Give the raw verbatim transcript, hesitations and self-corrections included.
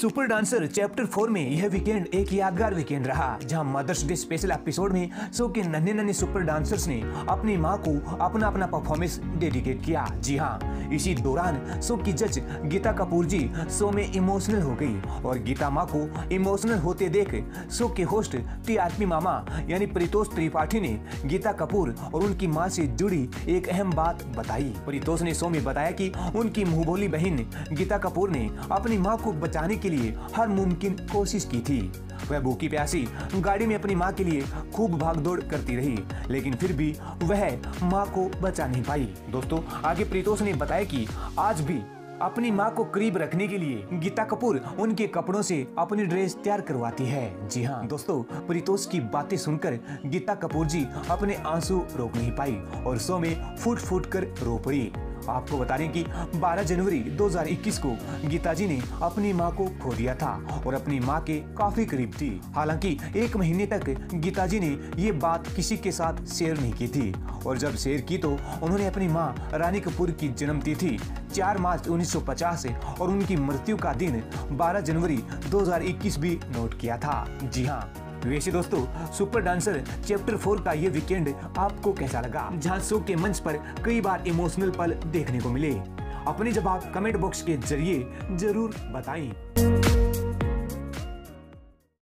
Super dancer chapter four में यह weekend एक यादगार वीकेंड रहा, जहां मदर्स डे स्पेशल एपिसोड में शो के नन्हे नन्हे सुपर डांसर्स ने अपनी मां को अपना अपना परफॉर्मेंस डेडिकेट किया। जी हां, इसी दौरान शो की जज गीता कपूर जी शो में इमोशनल हो गई और गीता मां को इमोशनल होते देख शो के होस्ट टीआरपी मामा यानी परितोष त्रिपाठी ने गीता कपूर और उनकी मां से जुड़ी एक अहम बात बताई। परितोष ने शो में बताया कि उनकी मुंहबोली बहन गीता कपूर ने अपनी मां को बचाने के लिए हर मुमकिन कोशिश की थी। वह भूखी प्यासी गाड़ी में अपनी मां के लिए खूब भागदौड़ करती रही, लेकिन फिर भी वह मां को बचा नहीं पाई। दोस्तों, आगे परितोष ने बताया कि आज भी अपनी मां को करीब रखने के लिए गीता कपूर उनके कपड़ों से अपनी ड्रेस तैयार करवाती है। जी हाँ दोस्तों, परितोष की बातें सुनकर गीता कपूर जी अपने आंसू रोक नहीं पाई और शो में फूट फूट कर रो पड़ी। आपको बता दें कि बारह जनवरी दो हज़ार इक्कीस को गीता जी ने अपनी मां को खो दिया था और अपनी मां के काफी करीब थी। हालांकि एक महीने तक गीता जी ने ये बात किसी के साथ शेयर नहीं की थी और जब शेयर की तो उन्होंने अपनी मां रानी कपूर की जन्मतिथि चार मार्च उन्नीस सौ पचास और उनकी मृत्यु का दिन बारह जनवरी दो हज़ार इक्कीस भी नोट किया था। जी हाँ, वैसे दोस्तों, सुपर डांसर चैप्टर फोर का ये वीकेंड आपको कैसा लगा, जहां शो के मंच पर कई बार इमोशनल पल देखने को मिले? अपने जवाब कमेंट बॉक्स के जरिए जरूर बताएं।